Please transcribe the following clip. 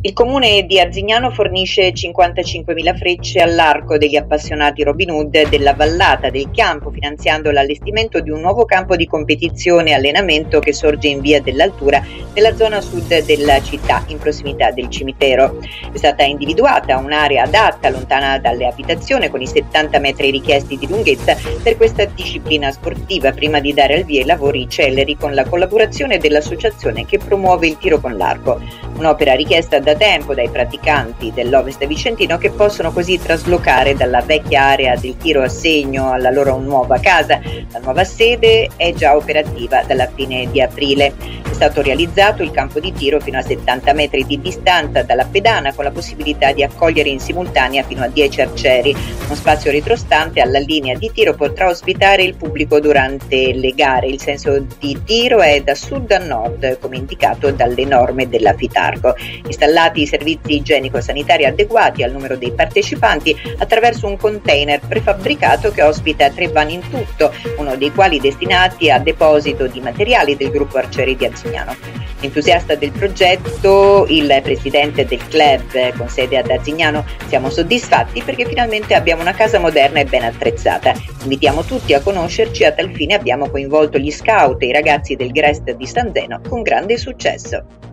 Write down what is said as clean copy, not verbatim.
Il comune di Arzignano fornisce 55.000 frecce all'arco degli appassionati Robin Hood della vallata del Chiampo, finanziando l'allestimento di un nuovo campo di competizione e allenamento che sorge in via dell'Altura nella zona sud della città, in prossimità del cimitero. È stata individuata un'area adatta, lontana dalle abitazioni, con i 70 metri richiesti di lunghezza per questa disciplina sportiva, prima di dare al via ai lavori celeri con la collaborazione dell'associazione che promuove il tiro con l'arco. Un'opera richiesta da tempo dai praticanti dell'Ovest vicentino, che possono così traslocare dalla vecchia area del tiro a segno alla loro nuova casa. La nuova sede è già operativa dalla fine di aprile. È stato realizzato il campo di tiro fino a 70 metri di distanza dalla pedana, con la possibilità di accogliere in simultanea fino a 10 arcieri. Uno spazio retrostante alla linea di tiro potrà ospitare il pubblico durante le gare. Il senso di tiro è da sud a nord, come indicato dalle norme della FITARGO. Installati i servizi igienico-sanitari adeguati al numero dei partecipanti attraverso un container prefabbricato che ospita 3 van in tutto, uno dei quali destinati a deposito di materiali del gruppo Arcieri di Arzignano. Entusiasta del progetto, il presidente del club con sede ad Arzignano: siamo soddisfatti perché finalmente abbiamo una casa moderna e ben attrezzata. Invitiamo tutti a conoscerci, a tal fine abbiamo coinvolto gli scout e i ragazzi del Grest di San Zeno con grande successo.